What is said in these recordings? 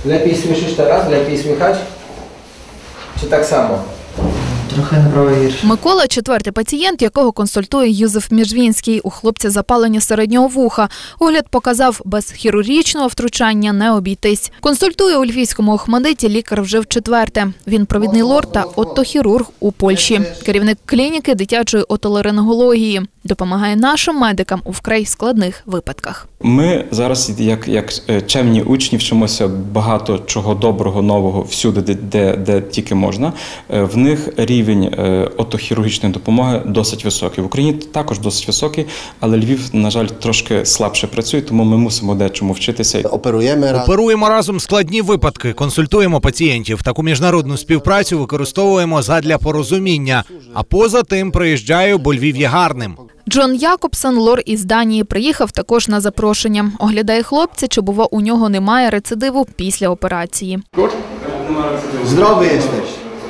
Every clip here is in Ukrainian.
Lepiej słyszysz teraz? Lepiej słychać? Czy tak samo? Трохи направо-гірше. Микола – четвертий пацієнт, якого консультує Юзеф Міжвінський. У хлопця запалення середнього вуха. Огляд показав, без хірургічного втручання не обійтись. Консультує у львівському ОХМАДИТі лікар вже вчетверте. Він провідний лор та отохірург у Польщі. Керівник клініки дитячої отоларингології. Допомагає нашим медикам у вкрай складних випадках. Ми зараз, як чемні учні, вчимося багато чого доброго, нового всюди, де тільки можна. В них рівень отохірургічної допомоги досить високий. В Україні також досить високий, але Львів, на жаль, трошки слабше працює, тому ми мусимо дечому вчитися. Оперуємо разом складні випадки, консультуємо пацієнтів. Таку міжнародну співпрацю використовуємо задля порозуміння. А поза тим приїжджаю, бо Львів є гарним. Джон Якобсен, лор із Данії, приїхав також на запрошення. Оглядає хлопця, чи, бува, у нього немає рецидиву після операції. Здоровий єстеш.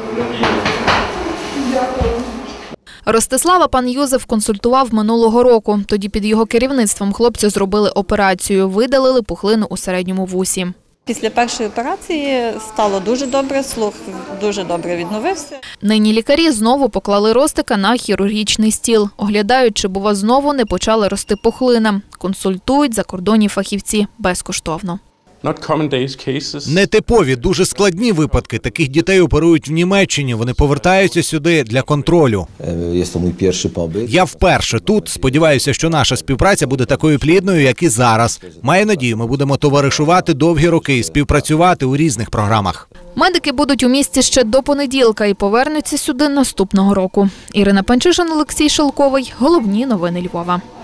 Ростислава пан Юзеф консультував минулого року. Тоді під його керівництвом хлопцю зробили операцію. Видалили пухлину у середньому вусі. Після першої операції стало дуже добре, слух дуже добре відновився. Нині лікарі знову поклали Ростика на хірургічний стіл. Оглядають, чи, бува, знову не почала рости пухлина. Консультують закордонні фахівці безкоштовно. Нетипові, дуже складні випадки. Таких дітей оперують в Німеччині. Вони повертаються сюди для контролю. Я вперше тут. Сподіваюся, що наша співпраця буде такою плідною, як і зараз. Маю надію, ми будемо товаришувати довгі роки і співпрацювати у різних програмах. Медики будуть у місті ще до понеділка і повернуться сюди наступного року. Ірина Панчишин, Олексій Шелковий. Головні новини Львова.